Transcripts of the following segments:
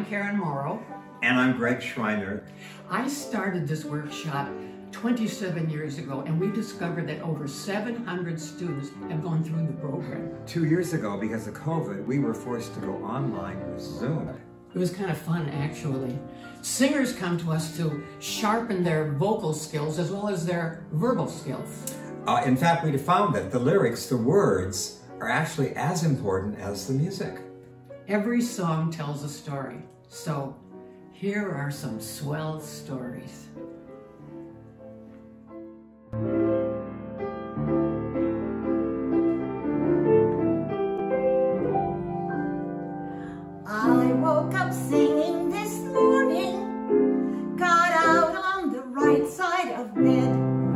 Karen Morrow. And I'm Greg Schreiner. I started this workshop 27 years ago, and we discovered that over 700 students have gone through the program. 2 years ago, because of COVID, we were forced to go online with Zoom. It was kind of fun, actually. Singers come to us to sharpen their vocal skills as well as their verbal skills. In fact, we found that the lyrics, the words, are actually as important as the music. Every song tells a story, so here are some swell stories. I woke up singing this morning, got out on the right side of bed.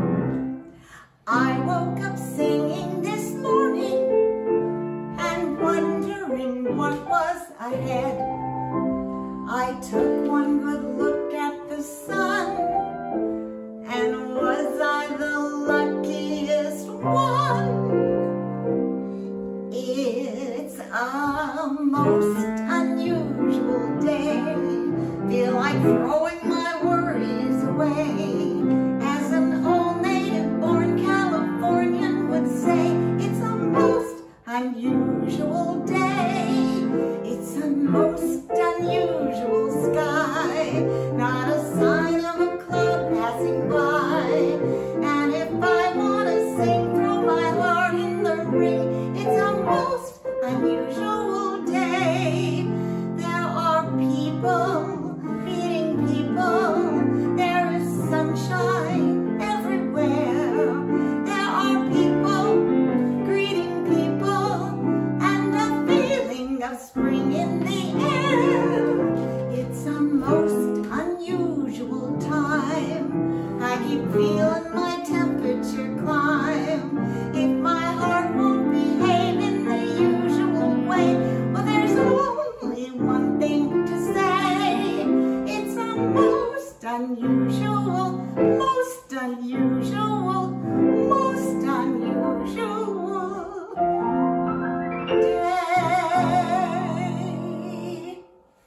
I woke up singing this morning and wondering what was ahead. I took one good look at the sun, and was I the luckiest one? It's a most unusual day. Feel like throwing my worries away. As an old native-born Californian would say, it's a most unusual day. It's a most unusual sky. Not a sign of a cloud passing by. And if I want to sing, throw my heart in the ring. It's a most unusual day. There are people meeting people. There is sunshine everywhere. There are people greeting people, and a feeling of spring in the air. It's a most unusual time. I keep feeling my temperature climb. If my heart won't behave in the usual way, well, there's only one thing to say. It's a most unusual, most unusual, most unusual day.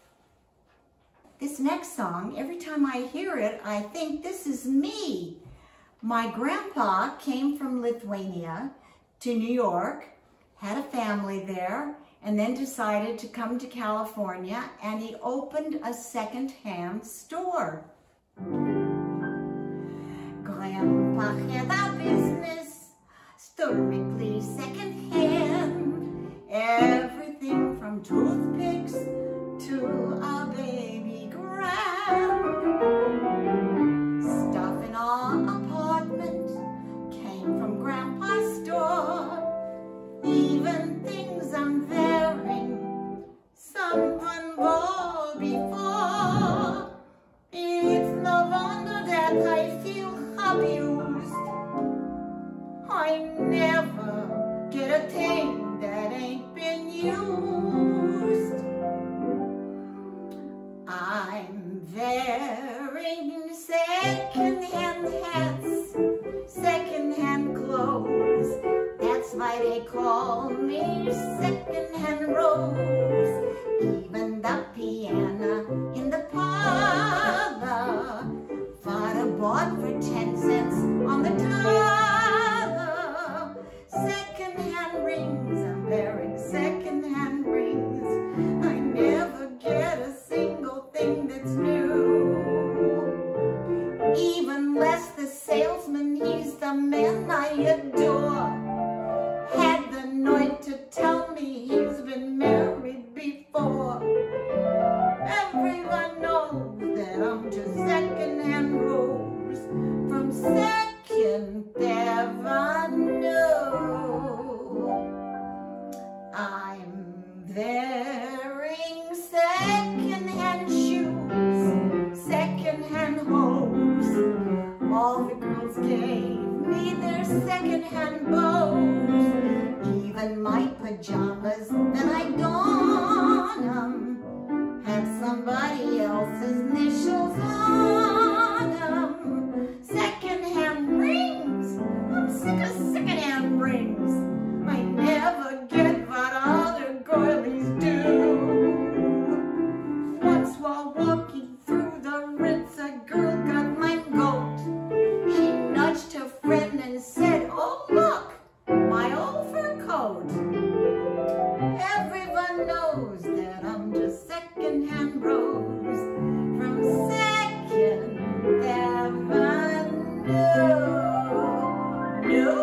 This next song, every time I hear it, I think this is me. My grandpa came from Lithuania to New York, had a family there, and then decided to come to California, and he opened a second-hand store. Grandpa had a business, strictly second-hand, everything from toothpicks to a baby gram. Stuff in our apartment came from Grandpa's store. Even things I'm wearing, someone wore before. It's no wonder that I feel abused. I never get a thing that ain't been used. I'm wearing second-hand hats, second-hand clothes. That's why they call me second-hand Rose. Even the piano in the parlor, father bought for 10 cents on the dollar. Second-hand rings, I'm wearing second-hand rings. I never get a single thing that's new. Even less the salesman, he's the man I adore. Had the nerve to tell me he's been married before. out. Everyone knows that I'm just second-hand Rose from Second Avenue. No?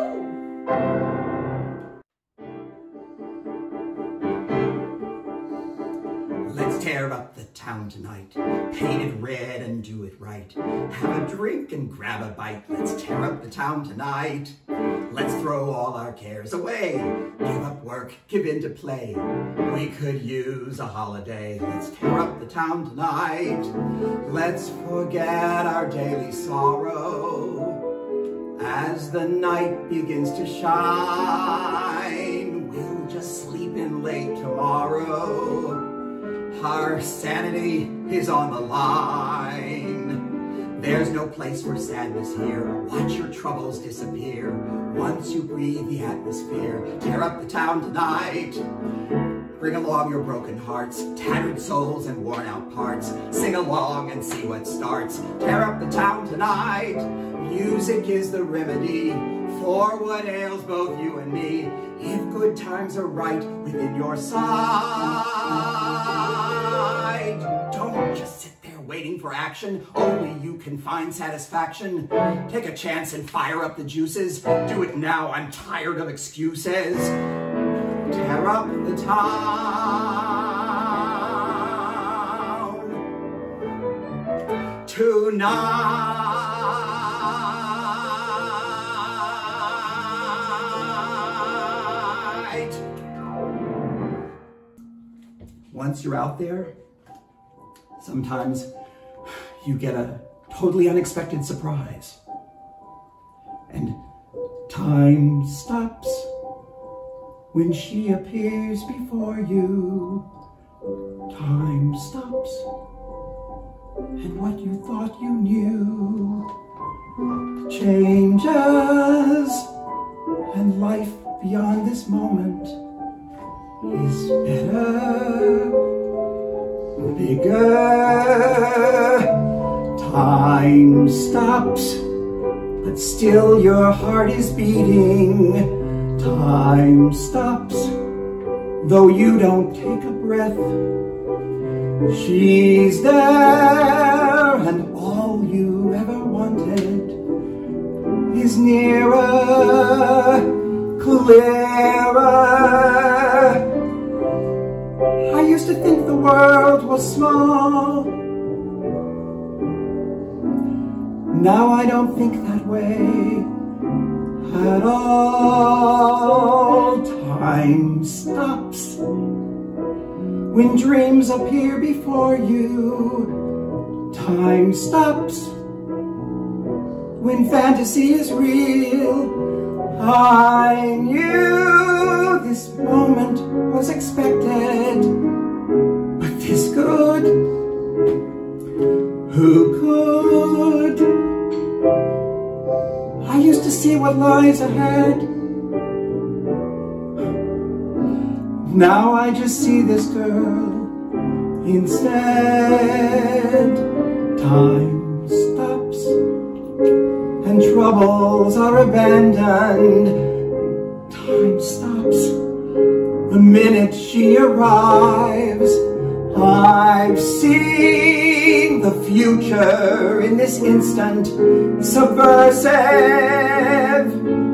Let's tear up the town tonight, paint it red and do it right. Have a drink and grab a bite, let's tear up the town tonight. Let's throw all our cares away, give up work, give in to play. We could use a holiday, let's tear up the town tonight. Let's forget our daily sorrow. As the night begins to shine, we'll just sleep in late tomorrow. Our sanity is on the line. There's no place for sadness here. Watch your troubles disappear. Once you breathe the atmosphere, tear up the town tonight. Bring along your broken hearts, tattered souls and worn out parts. Sing along and see what starts. Tear up the town tonight. Music is the remedy for what ails both you and me. If good times are right within your sight, don't just sit there waiting for action. Only you can find satisfaction. Take a chance and fire up the juices. Do it now, I'm tired of excuses. Tear up the town tonight. Once you're out there, sometimes you get a totally unexpected surprise. And time stops when she appears before you. Time stops, and what you thought you knew changes, and life beyond this moment is better, bigger. Time stops, but still your heart is beating. Time stops, though you don't take a breath. She's there, and all you ever wanted is nearer, clearer. I used to think the world was small. Now I don't think that way at all. Time stops when dreams appear before you. Time stops when fantasy is real. I knew this moment was expected, but this good, who could? I used to see what lies ahead. Now I just see this girl instead. Time stops, and troubles are abandoned. Time stops the minute she arrives. I've seen the future in this instant, subversive,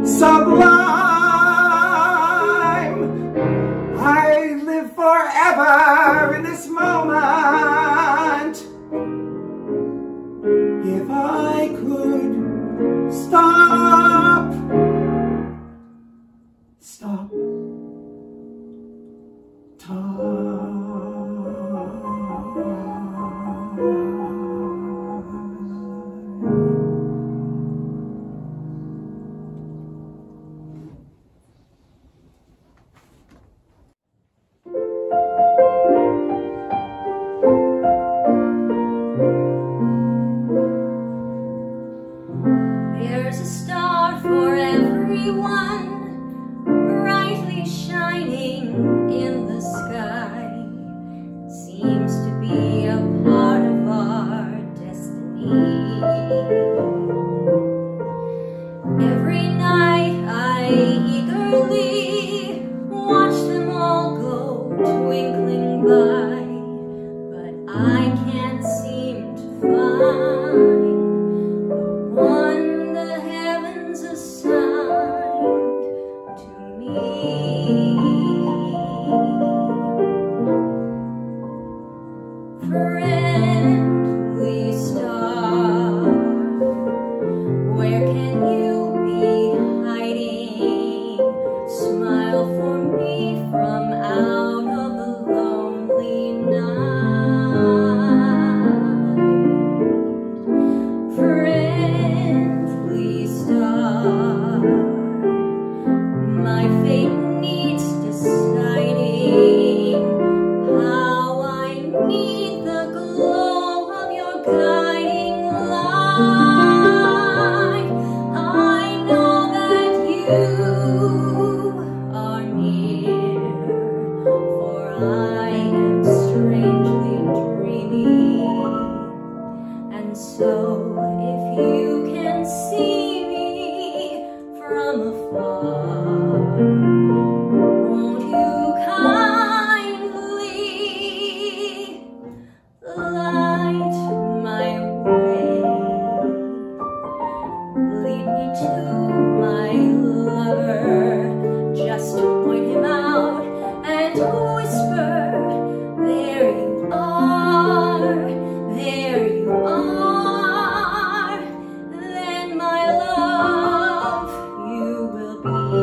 sublime. I live forever in this moment. If I could stop time. and whisper, there you are, there you are. Then, my love, you will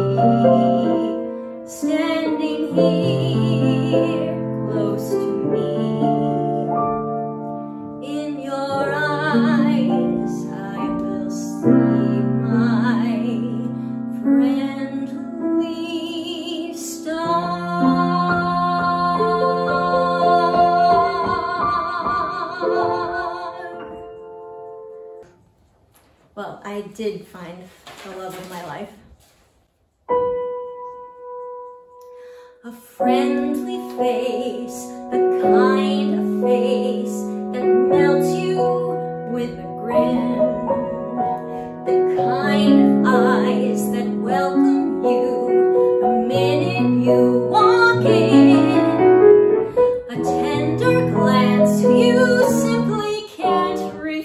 be standing here close to me. In your eyes I will see my friendly star. Well, I did find the love of my life. A friendly face, the kind of face that melts you with a grin. The kind of eyes that welcome you the minute you walk in. A tender glance you simply can't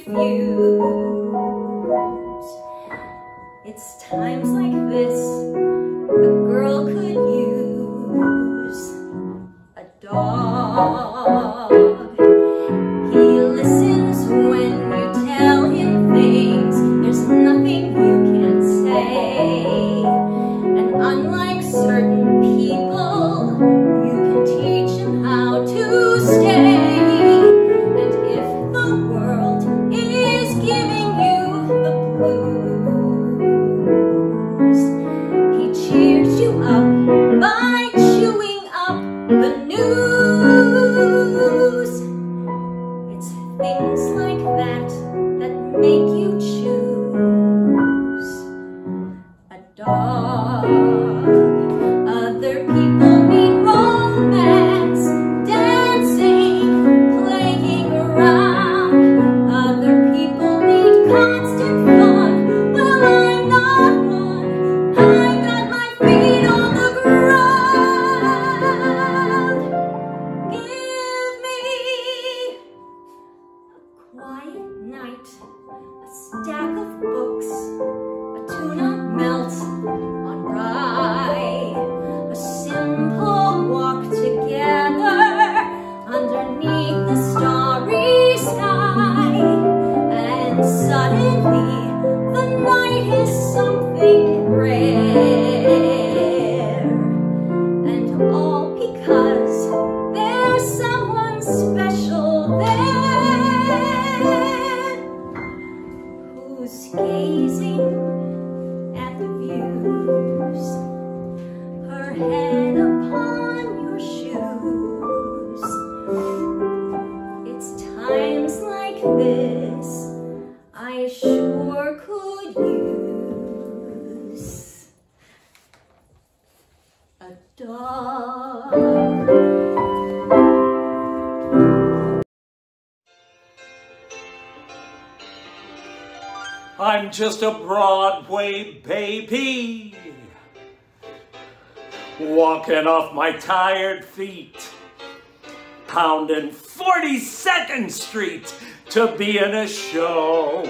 refuse. It's times like this a girl could use a dog. He listens when you tell him things there's nothing you can't say. And unlike certain people, you can teach him how to stay. And if the world is giving you the blues, he cheers you up by chewing up the news. It's things like that that make you choose a dog. Other people need romance, dancing, playing around. Other people need constant fun. Well, I'm not one. I've got my feet on the ground. Give me a quiet night, a stack of books, a tuna melt on rye, a simple walk together underneath the starry sky. And suddenly the night is something rare. And all because there's someone special there who's gazing at the views, her head upon your shoes. It's times like this I sure could use a dog. I'm just a Broadway baby, walking off my tired feet, pounding 42nd Street to be in a show.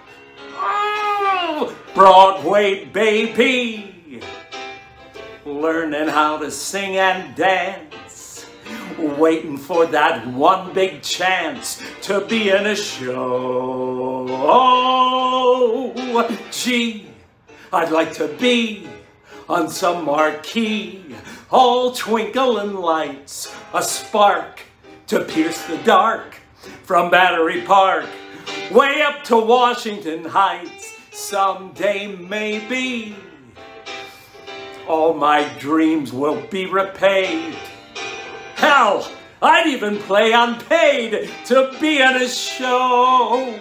Oh, Broadway baby, learning how to sing and dance, waiting for that one big chance to be in a show. Oh, gee, I'd like to be on some marquee, all twinkling lights, a spark to pierce the dark, from Battery Park way up to Washington Heights. Someday maybe all my dreams will be repaid. Hell, I'd even play unpaid to be in a show.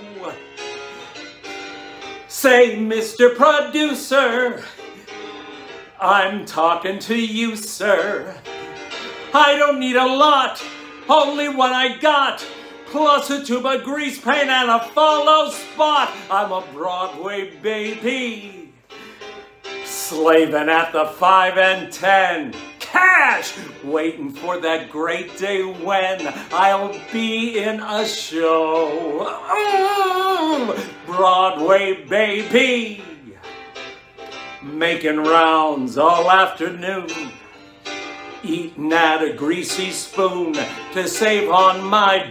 Say, Mr. Producer, I'm talking to you, sir. I don't need a lot, only what I got, plus a tube of grease paint and a follow spot. I'm a Broadway baby, slaving at the 5 and 10. Cash, waiting for that great day when I'll be in a show. Broadway baby, making rounds all afternoon, eating at a greasy spoon to save on my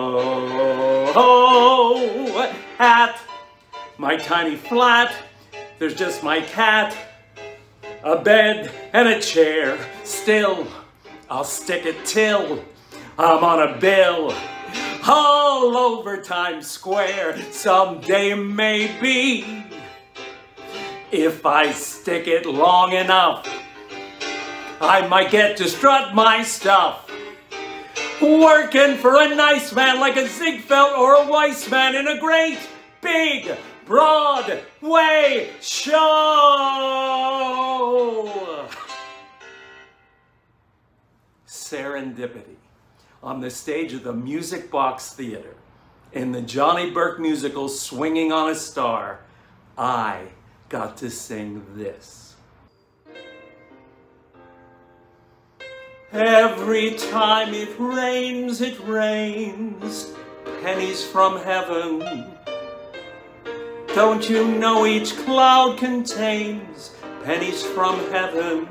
dough. At my tiny flat, there's just my cat, a bed and a chair. Still, I'll stick it till I'm on a bill all over Times Square someday maybe. If I stick it long enough, I might get to strut my stuff. Working for a nice man like a Ziegfeld or a Weissman in a great big Broadway show. Serendipity. On the stage of the Music Box Theater, in the Johnny Burke musical Swinging on a Star, I got to sing this. Every time it rains, pennies from heaven. Don't you know each cloud contains pennies from heaven?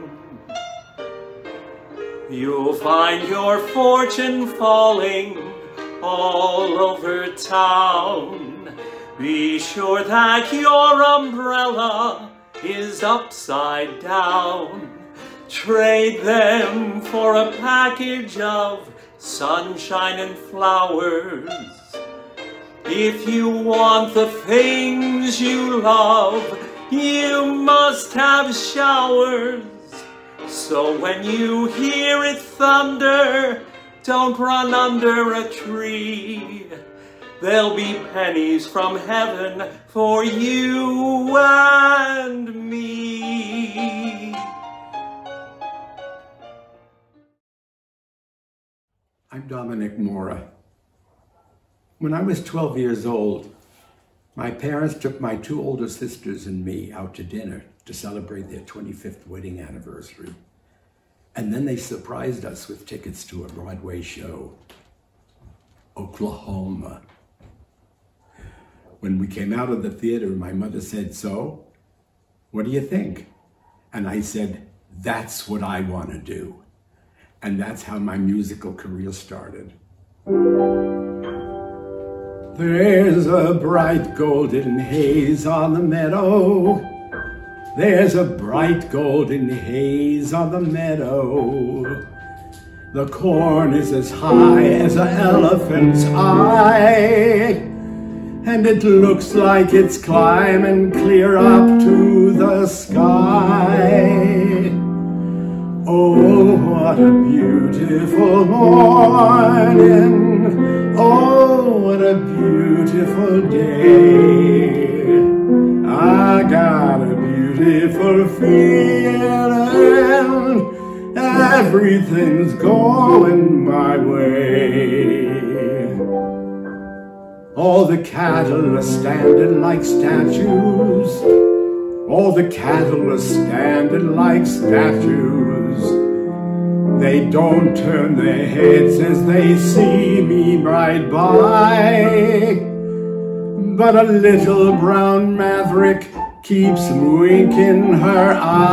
You'll find your fortune falling all over town. Be sure that your umbrella is upside down. Trade them for a package of sunshine and flowers. If you want the things you love, you must have showers. So when you hear it thunder, don't run under a tree. There'll be pennies from heaven for you and me. I'm Dominic Mora. When I was 12 years old, my parents took my two older sisters and me out to dinner to celebrate their 25th wedding anniversary. And then they surprised us with tickets to a Broadway show, Oklahoma. When we came out of the theater, my mother said, "So, what do you think?" And I said, "That's what I want to do." And that's how my musical career started. There's a bright golden haze on the meadow. There's a bright golden haze on the meadow. The corn is as high as an elephant's eye, and it looks like it's climbing clear up to the sky. Oh, what a beautiful morning. Oh, what a beautiful day. I got a beautiful feeling. Everything's going my way. All the cattle are standing like statues. All the cattle are standing like statues. They don't turn their heads as they see me ride by. But a little brown maverick keeps winking her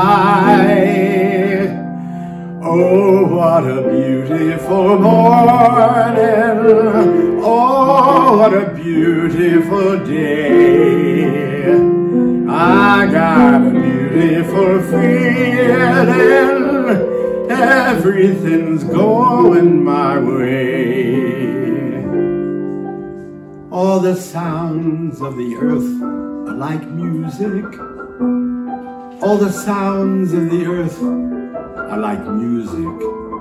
eye. Oh, what a beautiful morning. Oh, what a beautiful day. I got a beautiful feeling. Everything's going my way. All the sounds of the earth are like music. All the sounds of the earth are like music.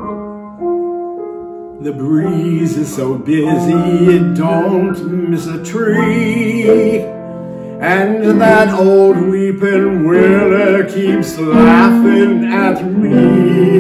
The breeze is so busy it don't miss a tree. And that old weeping willow keeps laughing at me.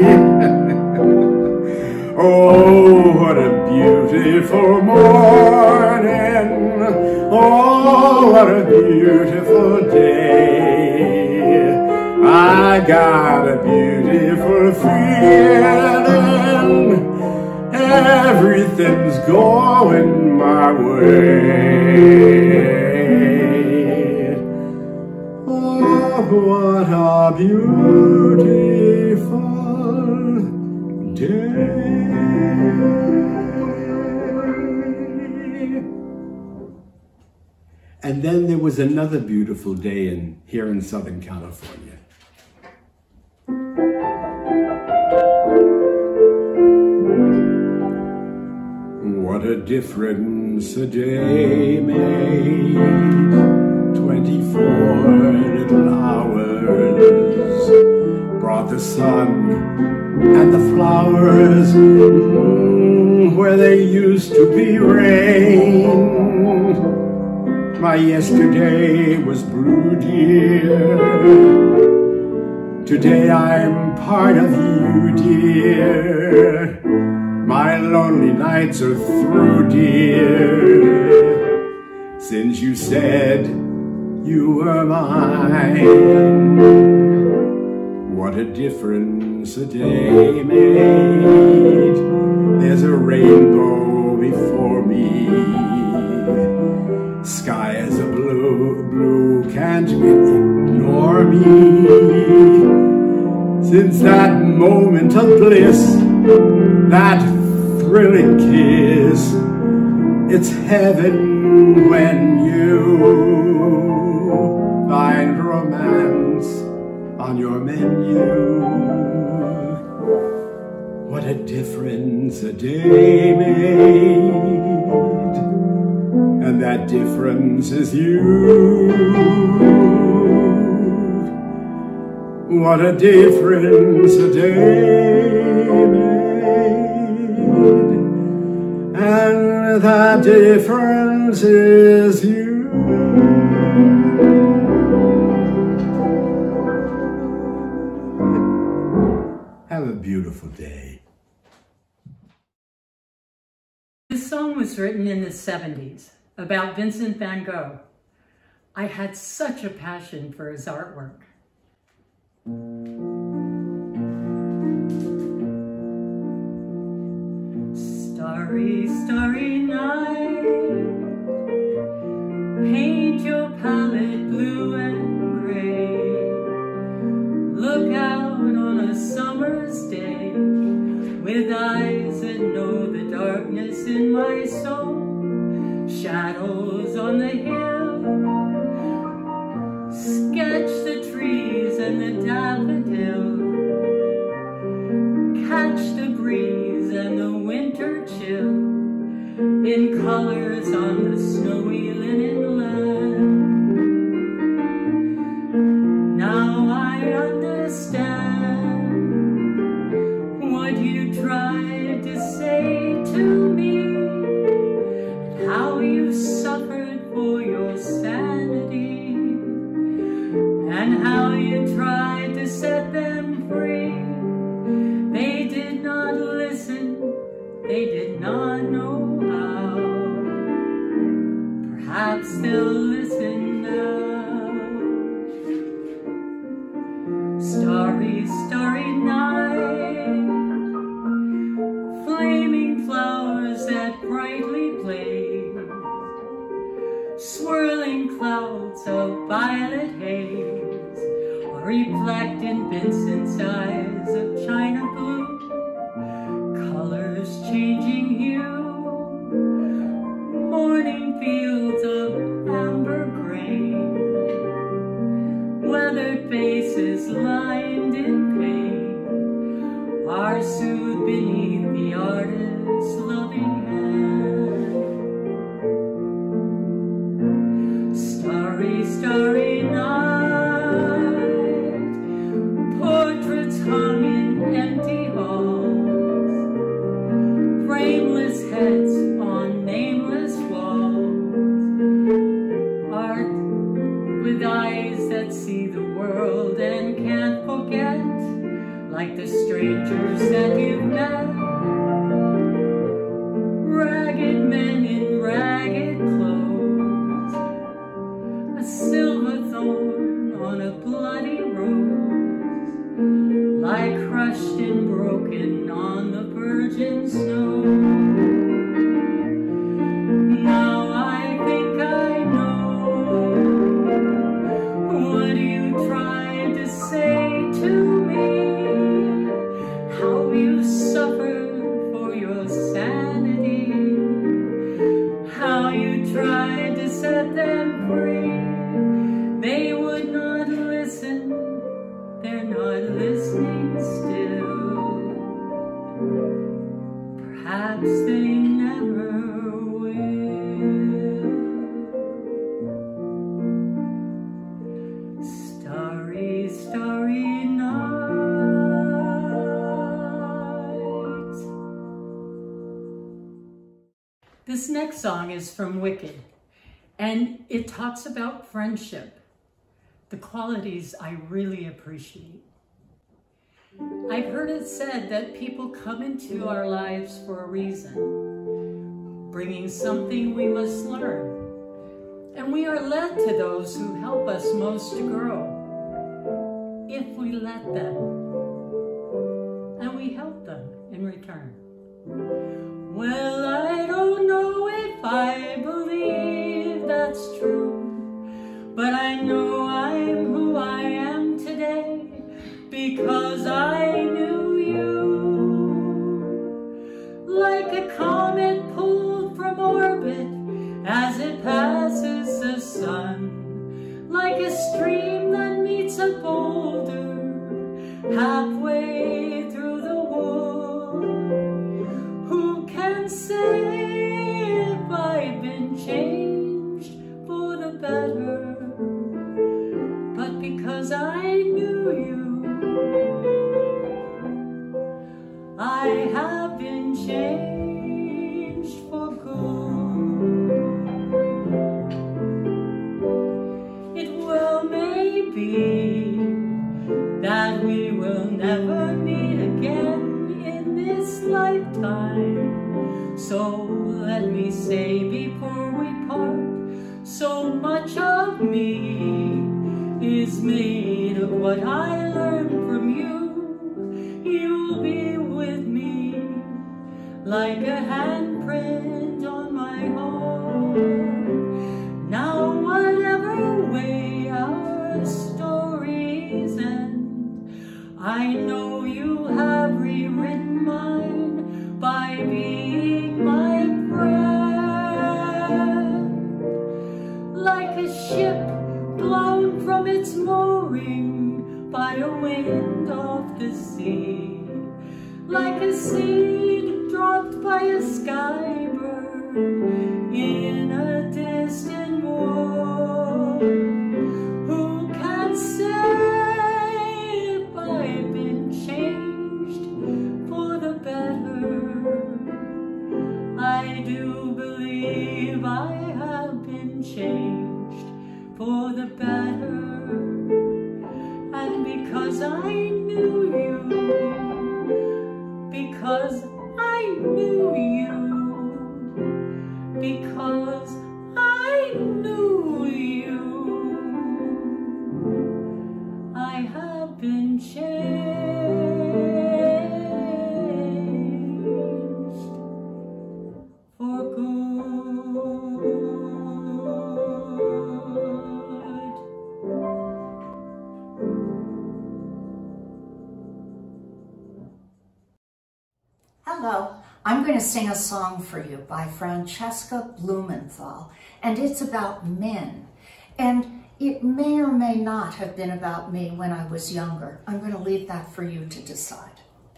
Oh, what a beautiful morning. Oh, what a beautiful day. I got a beautiful feeling. Everything's going my way. Oh, what a beautiful day. And then there was another beautiful day here in Southern California. What a difference a day made, 24 little hours brought the sun and the flowers where there used to be rain. My yesterday was blue, dear. Today I'm part of you, dear. My lonely nights are through, dear, since you said you were mine. What a difference a day made. There's a rainbow before me. Sky is a blue, can't ignore me. Since that moment of bliss, that thrilling kiss, it's heaven when you find romance on your menu. What a difference a day made, and that difference is you. What a difference a day made, and that difference is you. Have a beautiful day. This song was written in the 70s about Vincent van Gogh. I had such a passion for his artwork. Starry, starry night, paint your palette blue and gray. Look out on a summer's day with eyes that know the darkness in my soul. Shadows on the hill, sketch the trees and the daffodil. Catch the breeze and the winter chill in colors on the snowy linen land. Now I understand what you tried to say to me, and how you suffered for your sanity, and how you tried to set them free. They did not listen, they did not know how. Perhaps they'll listen now. Starry, starry night, flaming flowers that brightly blaze, swirling clouds of violet haze are reflect in Vincent's eyes of china blue, colors changing hue, morning fields of amber grain, weathered faces lined in pain are soothed beneath the artist's loving hand. Starry, starry night, portraits hung in empty halls, frameless heads on nameless walls, art with eyes that see the world and can't forget, like the strangers that you've met. Ragged men in ragged clothes, a silver thorn on a bloody rose, lie crushed and broken on the virgin snow. Now I think I know what you tried to say to me, how you you suffered for your sanity, how you tried to set them free. They would not listen, they're not listening still. Perhaps they never will. Starry, starry night. This next song is from Wicked, and it talks about friendship, the qualities I really appreciate. I've heard it said that people come into our lives for a reason, bringing something we must learn. And we are led to those who help us most to grow, if we let them, and we help them in return. Well, I don't know if I believe that's true, but I know I'm who I am today because I knew you. Like a comet pulled from orbit as it passes the sun, like a stream that meets a boulder halfway through the wood. Who can say if I've been changed for the better? But because I knew you, I have been changed for good. It well may be that we will never meet again in this lifetime. So let me say before we part, so much of me is made of what I learned from you. You'll be with me like a handprint on my heart. Now whatever way our stories end, I know you have rewritten mine by being my friend. Like a ship blown from its mooring by a wind off the sea, like a seed dropped by a skybird in a distant wood. Who can say if I've been changed for the better? I do believe I have been changed for the better. And because I knew you, because I knew you, because I knew you, I have been changed for good. Hello, I'm going to sing a song for you by Francesca Blumenthal, and it's about men. And it may or may not have been about me when I was younger. I'm going to leave that for you to decide.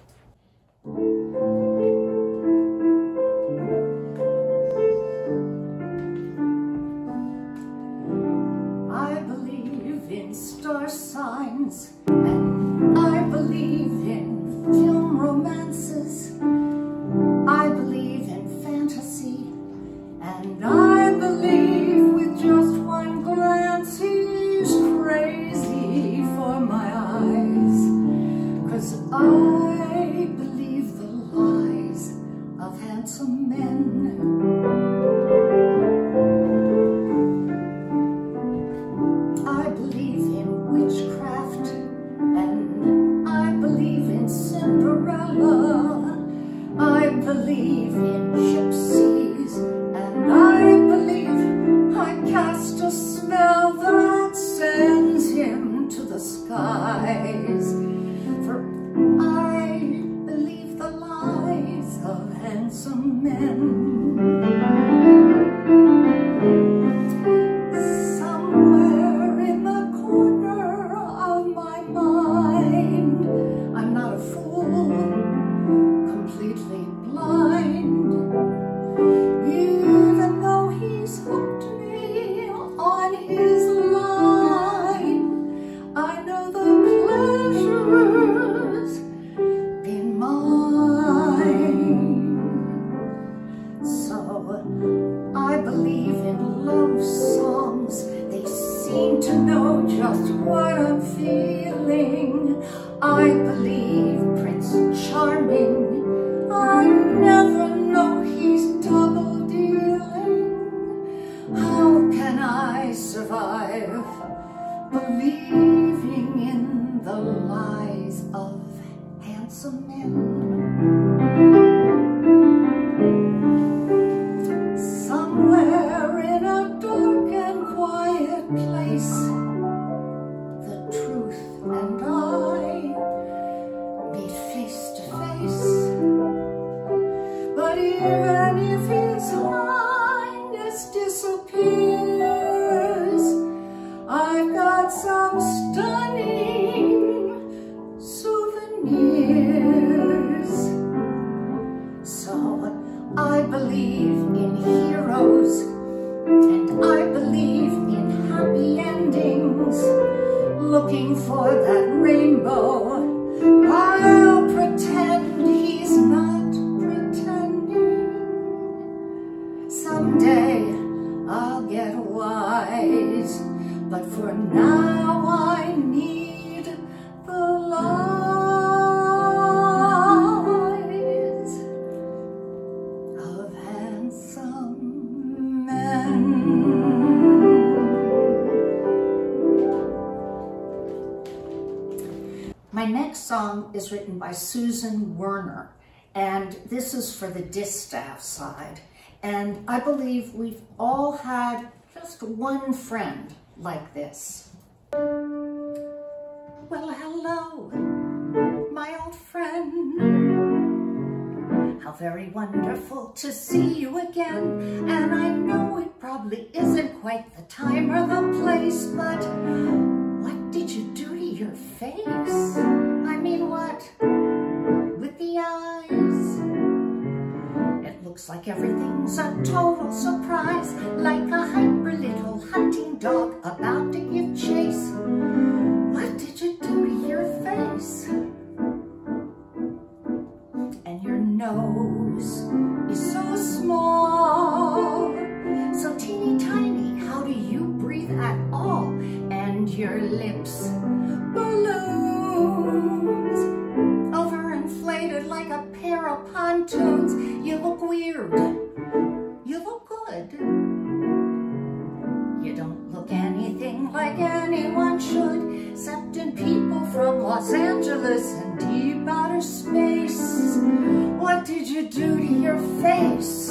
I believe in star signs, and I believe in film romances. I believe in fantasy, and I believe with just one glance he's crazy for my eyes. 'Cause I believe the lies of handsome men. I believe in witchcraft, and I believe in Cinderella. I believe in gypsies, and I believe I cast a spell that sends him to the skies. For I believe the men. Somewhere in the corner of my mind, I'm not a fool, completely blind. Even though he's hooked me on his line, I know the pleasure's been mine. So I believe in love songs. They seem to know just what I'm feeling. I believe Prince Charming. I never know he's double dealing. How can I survive believing in the lies of handsome men? Somewhere in a dark and quiet place, the truth and I meet face to face. But even if his highness disappears, I've got some stunning souvenirs. So I believe in heroes, and I believe in happy endings. Looking for that rainbow, I'll pretend he's not pretending. Someday I'll get wise, but for now I need the lies of handsome men. My next song is written by Susan Werner, and this is for the distaff side. And I believe we've all had just one friend like this. Well, hello, my old friend. How very wonderful to see you again. And I know it probably isn't quite the time or the place, but what did you do to your face? I mean, what? With the eyes? It looks like everything's a total surprise, like a hyper little hunting dog about to give chase. What did you do to your face? And your nose is so small, so teeny tiny, how do you breathe at all? And your lips, balloons, overinflated like a pair of pontoons. You look weird, you look good. You don't look anything like anyone should, except in people from Los Angeles and deep outer space. What did you do to your face?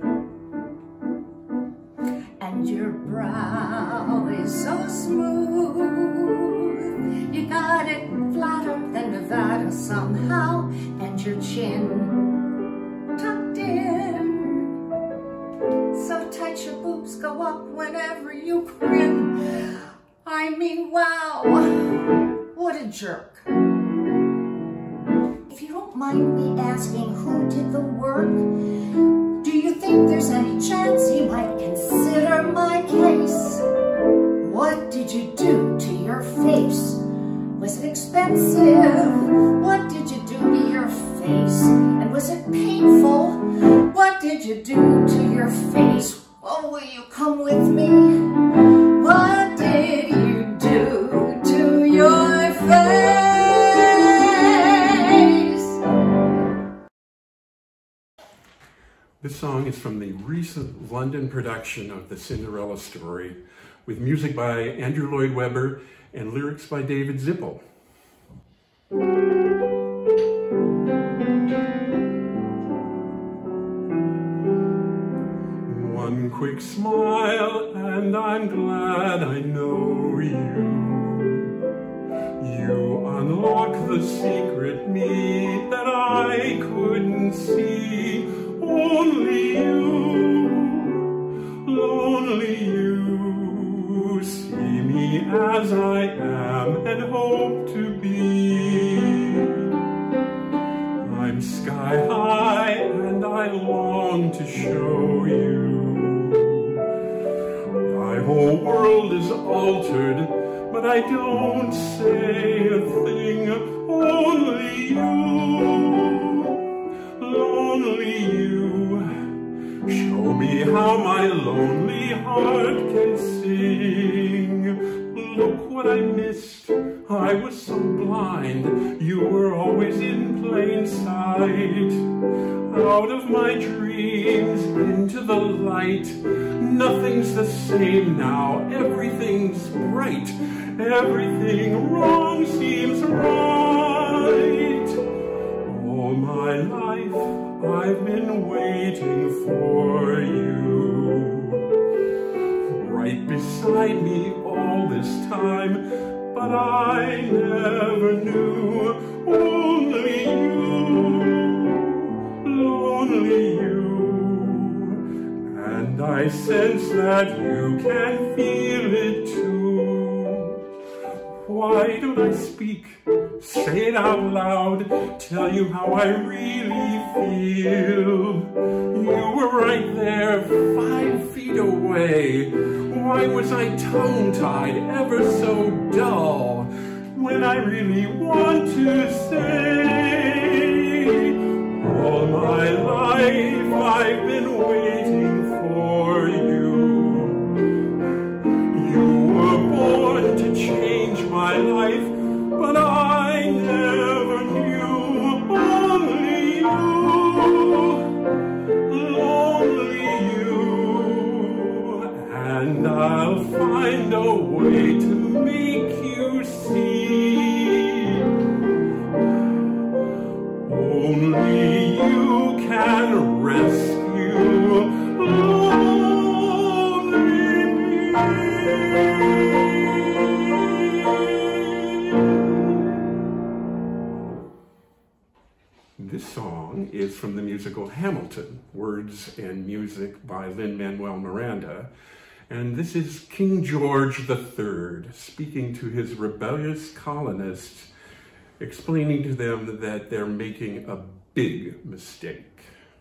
And your brow is so smooth, you got it flatter than Nevada somehow, and your chin tucked in so tight your boobs go up whenever you grin. I mean, wow, what a jerk. If you don't mind me asking who did the work, do you think there's any chance you might consider my case? What did you do to your face? Was it expensive? What did you do to your face? And was it painful? What did you do to your face? Oh, will you come with me? What did you do to your face? This song is from the recent London production of The Cinderella Story, with music by Andrew Lloyd Webber and lyrics by David Zippel. One quick smile and I'm glad I know you. You unlock the secret me that I couldn't see. Only I'm sky high and I long to show you. My whole world is altered, but I don't say a thing. Only you, lonely you. Show me how my lonely heart can sing. Look what I missed, I was so blind. You were always in plain sight. Out of my dreams, into the light. Nothing's the same now, everything's bright. Everything wrong seems right. All my life I've been waiting for you. Right beside me all this time, but I never knew. Only you, lonely you. And I sense that you can feel it too. Why don't I speak, say it out loud, tell you how I really feel? You were right there, 5 feet away. Why was I tongue-tied, ever so dull, when I really want to say? All my life I've been waiting for you. You were born to change my life, but I never knew. Only you, lonely you. And I'll find a way to make you see. Only you can rescue lonely me. This song is from the musical Hamilton, words and music by Lin-Manuel Miranda. And this is King George III speaking to his rebellious colonists, explaining to them that they're making a big mistake.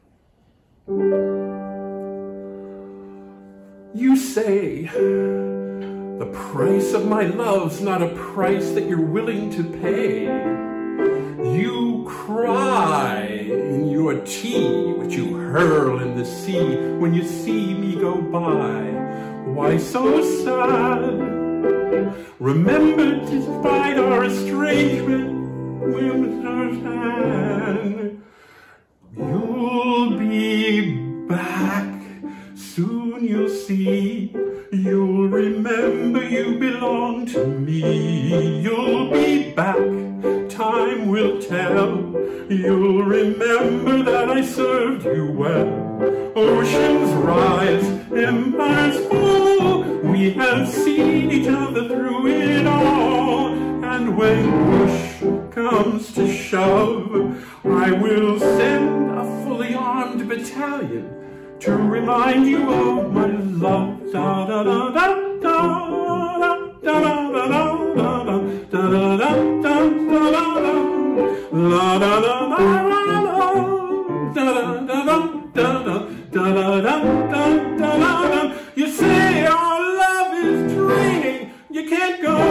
You say, the price of my love's not a price that you're willing to pay. You cry in your tea, which you hurl in the sea when you see me go by. Why so sad? Remember, despite our estrangement, we'll understand. You'll be back, soon you'll see. You'll remember you belong to me. You'll be back, time will tell. You'll remember that I served you well. Oceans rise, empires fall. We have seen each other through it all. And when push comes to shove, I will send a fully armed battalion to remind you of my love. Da da da da da da da da da da da da da. La da da da da da da da da. You say our love is draining, you can't go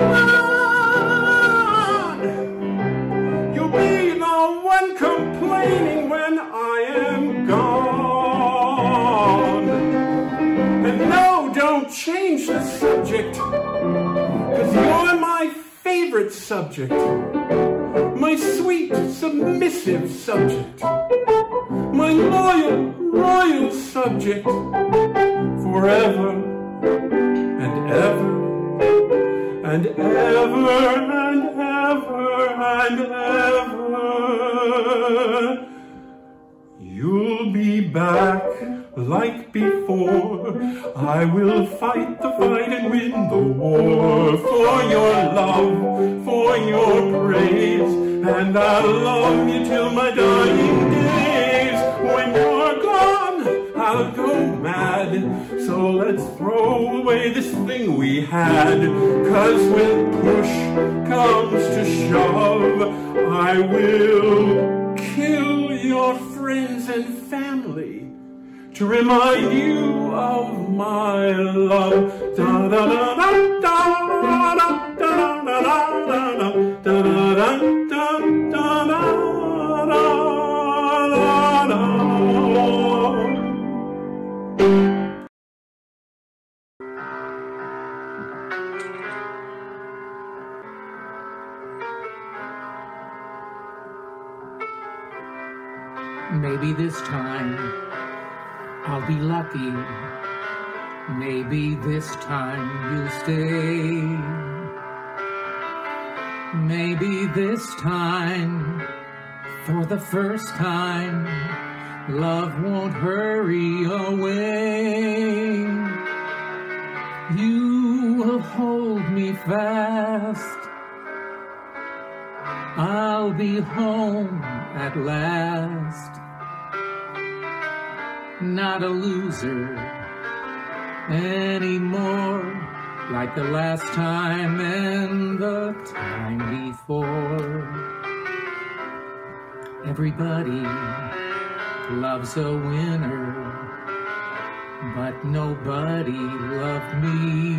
on. You'll be the one complaining when I am gone. And no, don't change the subject, 'cause you're my favorite subject. My sweet, submissive subject. My loyal, royal subject. Forever and ever and ever and ever and ever. You'll be back like before. I will fight the fight and win the war. For your love, for your praise, and I'll love you till my dying days. When you're gone, I'll go mad. So let's throw away this thing we had. 'Cause when push comes to shove, I will kill your friends and family to remind you of my love. Da da da da da da da da da da. Maybe this time I'll be lucky. Maybe this time you'll stay. Maybe this time, for the first time, love won't hurry away. You will hold me fast. I'll be home at last. Not a loser anymore, like the last time and the time before. Everybody loves a winner, but nobody loved me.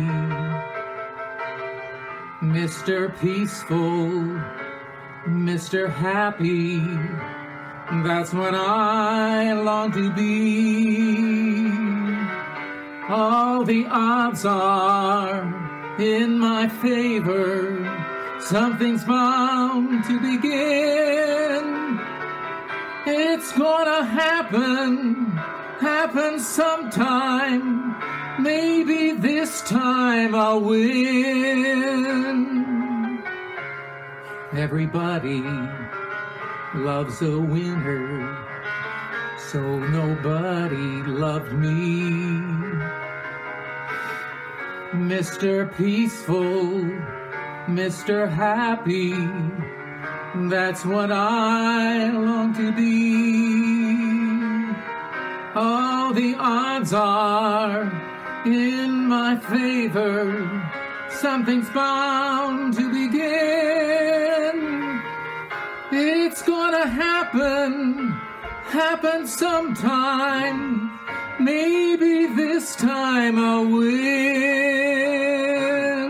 Mr. Peaceful, Mr. Happy, that's what I long to be. All the odds are in my favor. Something's bound to begin. It's gonna happen sometime. Maybe this time I'll win. Everybody loves a winner, so nobody loved me. Mr. Peaceful, Mr. Happy, that's what I long to be. All the odds are in my favor. Something's bound to begin. It's gonna happen sometime. Maybe this time I'll win.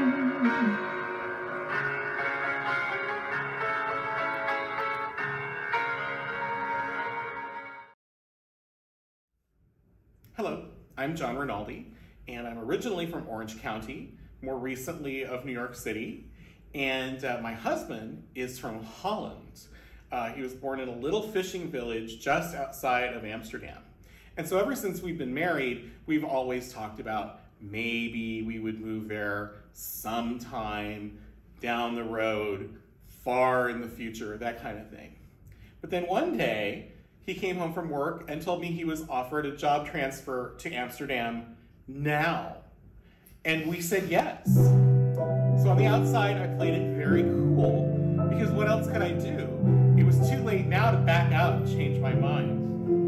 Hello, I'm John Rinaldi, and I'm originally from Orange County, more recently of New York City, and my husband is from Holland. He was born in a little fishing village just outside of Amsterdam. And so ever since we've been married, we've always talked about maybe we would move there sometime down the road, far in the future, that kind of thing. But then one day, he came home from work and told me he was offered a job transfer to Amsterdam now. And we said yes. So on the outside, I played it very cool, because what else could I do? It was too late now to back out and change my mind.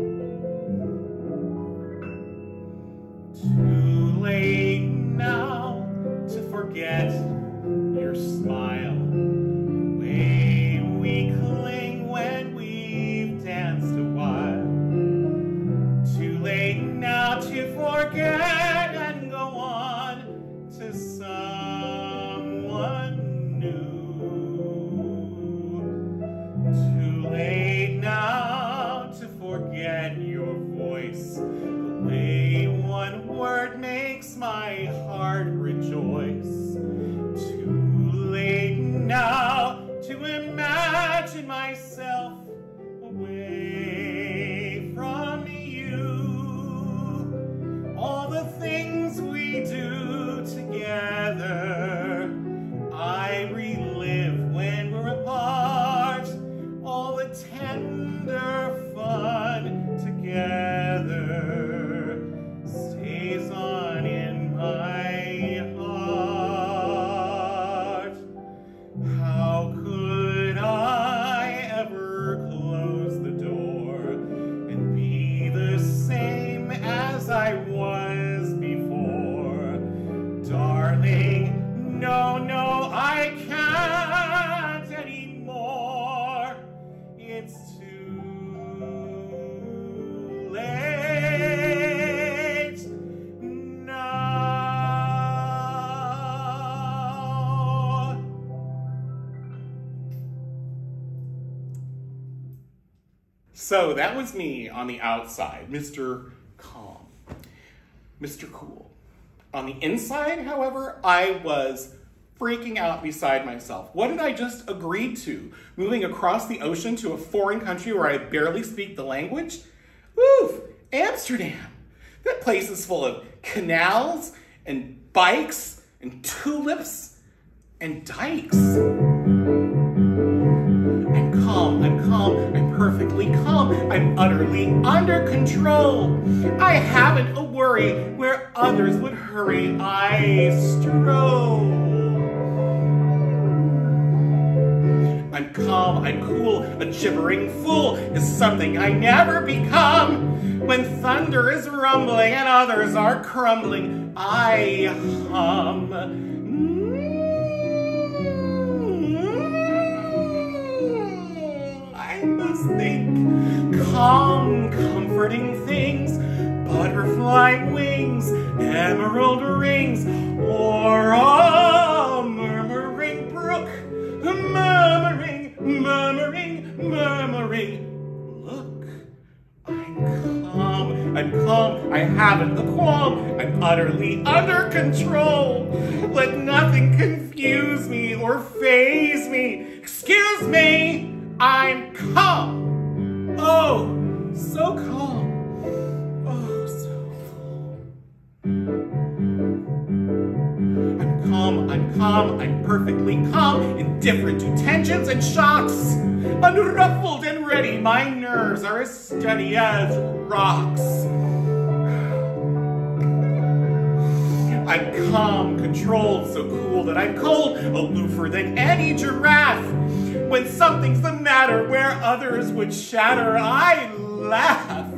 Too late now to forget your smile, the way we cling when we've danced a while. Too late now to forget and go on to someone new. Too late now to forget your voice, the way one word makes my heart rejoice. Too late now to imagine myself away from you. All the So that was me on the outside, Mr. Calm, Mr. Cool. On the inside, however, I was freaking out beside myself. What did I just agree to? Moving across the ocean to a foreign country where I barely speak the language? Oof, Amsterdam. That place is full of canals and bikes and tulips and dikes. I'm calm, I'm perfectly calm, I'm utterly under control. I haven't a worry where others would hurry, I stroll. I'm calm, I'm cool, a gibbering fool is something I never become. When thunder is rumbling and others are crumbling, I hum. I must think calm, comforting things, butterfly wings, emerald rings, or a murmuring brook, murmuring, murmuring, murmuring. Look, I'm calm, I haven't the qualm, I'm utterly under control. Let nothing confuse me or faze me. Excuse me, I'm calm. Oh, so calm. Oh, so calm. I'm calm, I'm perfectly calm, indifferent to tensions and shocks. Unruffled and ready, my nerves are as steady as rocks. I'm calm, controlled, so cool that I'm cold, aloofer than any giraffe. When something's the matter where others would shatter, I laugh.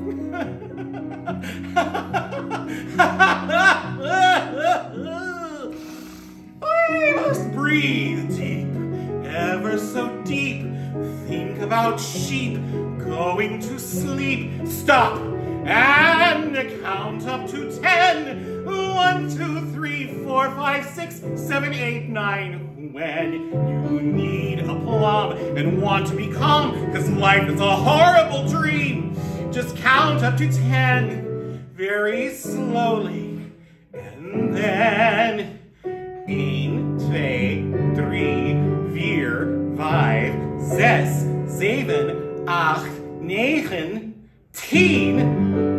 I must breathe deep, ever so deep. Think about sheep going to sleep. Stop and count up to 10. 1, 2, 3, 4, 5, 6, 7, 8, 9. When you need a plum and want to be calm, because life is a horrible dream, just count up to 10 very slowly, and then 1, 2, 3, 4, 5, 6, 7, 8, 9, 10.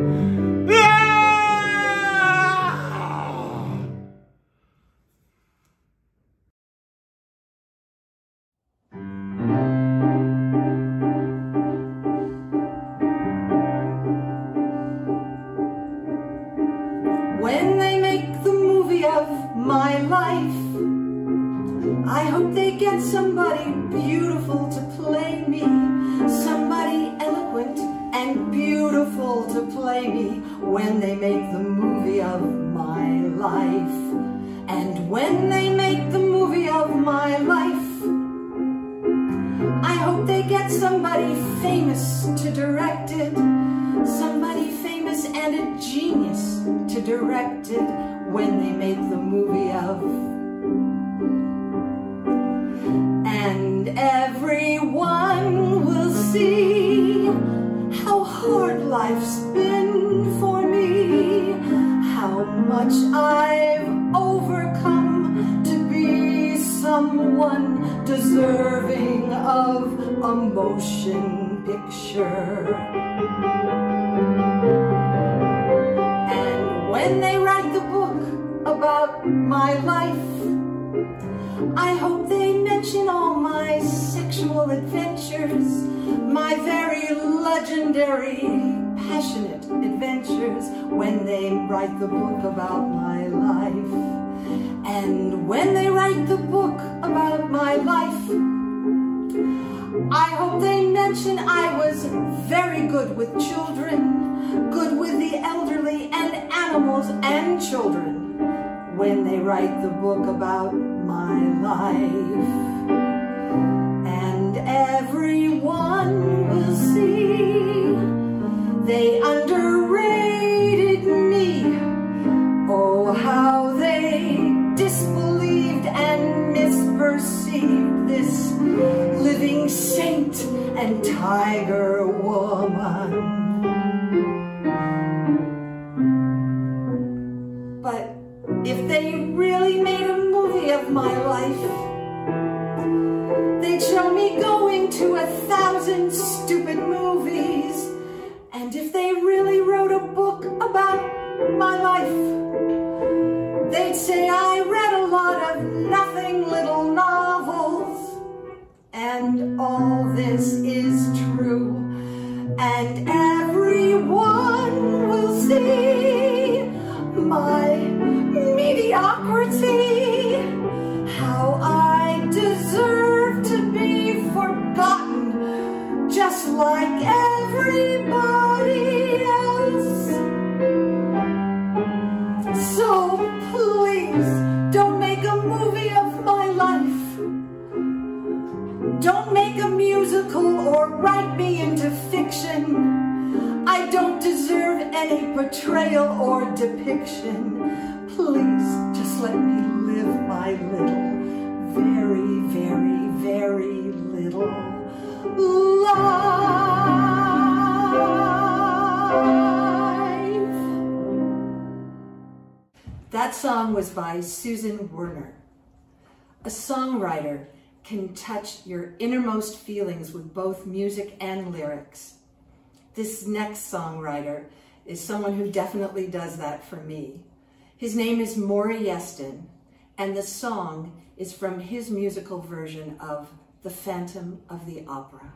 When they make the movie of my life, I hope they get somebody beautiful to play me, somebody eloquent and beautiful to play me. When they make the movie of my life, and when they make the movie of my life, I hope they get somebody famous to direct it, somebody famous and a genius to direct it. When they make the movie of, and everyone will see how hard life's been for me, how much I've overcome to be someone deserving of a motion picture. And when they write the book about my life, I hope they mention all my sexual adventures, my very legendary, passionate adventures. When they write the book about my life, and when they write the book about my life, I hope they mention I was very good with children, good with the elderly and animals and children. When they write the book about my life, and everyone will see they underrated me. Oh, how they disbelieved and misperceived this living saint and tiger woman. everyone will see my mediocrity, how I deserve to be forgotten, just like everybody else. So please, don't make a movie of my life. Don't make a musical or write me into fiction. I don't deserve any portrayal or depiction. Please, just let me live my little, very, very, very little life. That song was by Susan Werner. A songwriter can touch your innermost feelings with both music and lyrics. This next songwriter is someone who definitely does that for me. His name is Morrow'S, and the song is from his musical version of The Phantom of the Opera.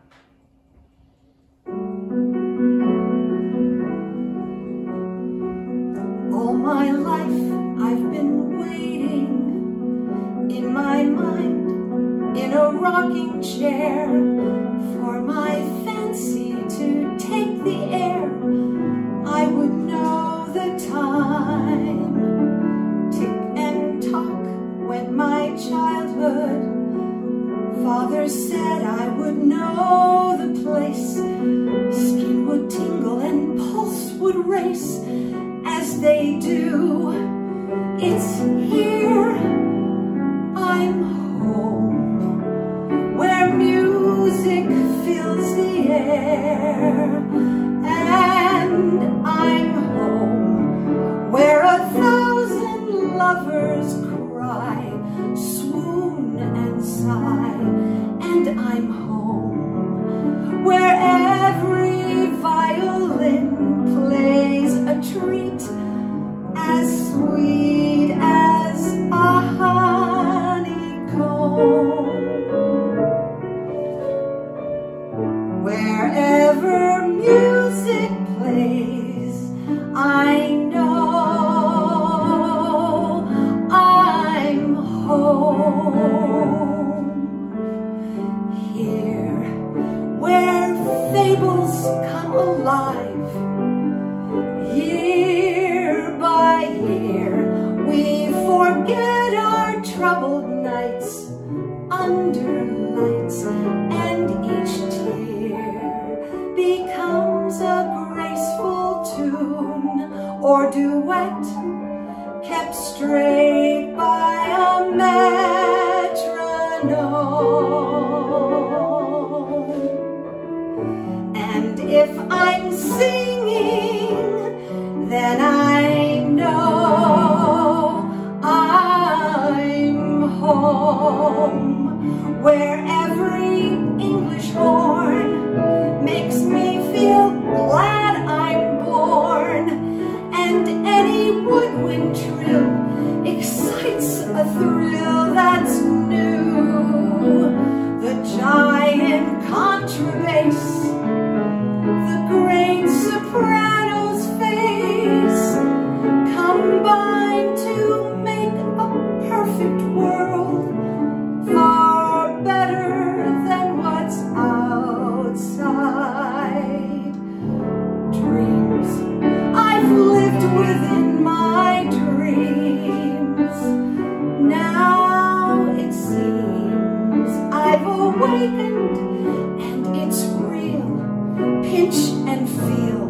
All my life I've been waiting in my mind, in a rocking chair, for my fancy to take the air. I would know the time, tick and tock went my childhood. Father said I would know the place. Skin would tingle and pulse would race as they do. It's here, I'm home, where music fills the air. And I'm home, where 1,000 lovers cry, swoon and sigh. And I'm home, where every violin plays a treat as sweet as a honeycomb. Wherever music plays, I know I'm home. Here, where fables come alive, year by year, we forget our troubled nights under lights, and each tear becomes a graceful tune or duet, kept straight by a metronome. And if I'm singing, then I know I'm home, where every English horn makes me feel glad I'm born, and any woodwind trill excites a thrill that's new. The giant contrabass, the great soprano's face, combine to make a perfect world, far better than what's outside. Dreams I've lived within my dreams. Now it seems I've awakened, and it's real, pinch and feel.